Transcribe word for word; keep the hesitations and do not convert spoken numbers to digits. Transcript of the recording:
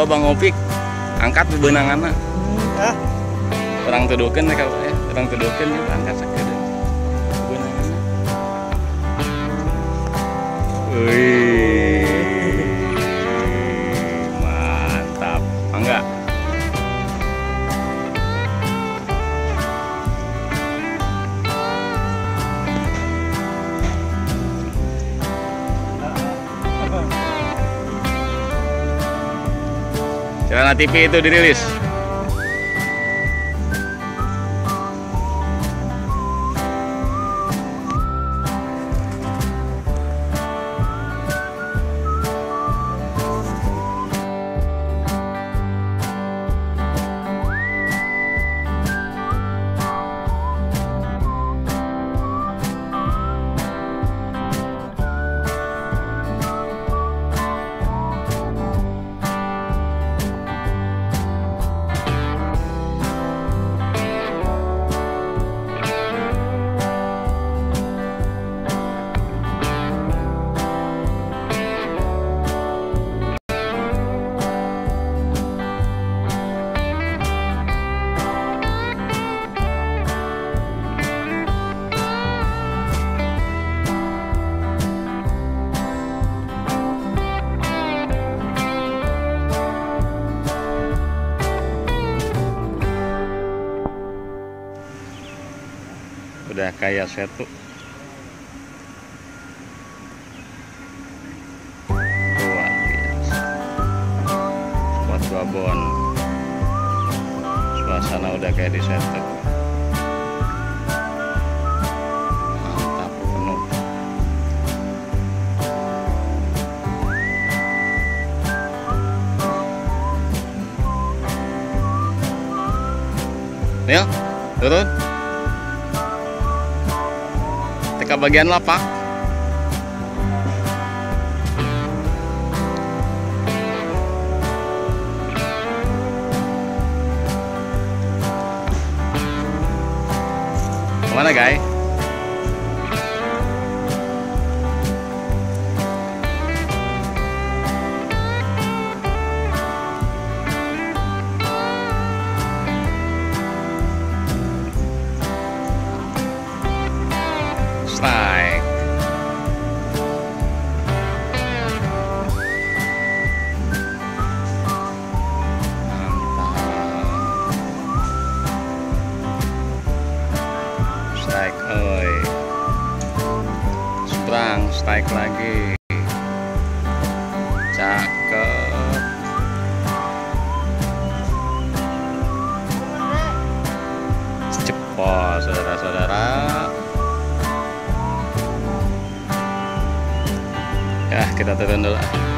coba Bang Opik angkat bebenanganna. Ah, Orang tuduhkeun ya, orang tuduhkeun ya angkat sakedeung. Bebenanganna. Wih. Mantap. Mangga. Celana T V itu dirilis. Udah kayak setu. Luar biasa. Spot babon. Suasana udah kayak di setu. Mantap penuh. Nil, turun. Ke bagian lapak. Kemana guys? Strike. Strike, oi. Sprang, strike lagi. Cakep. Cepot, saudara-saudara. Ya, kita turun dulu.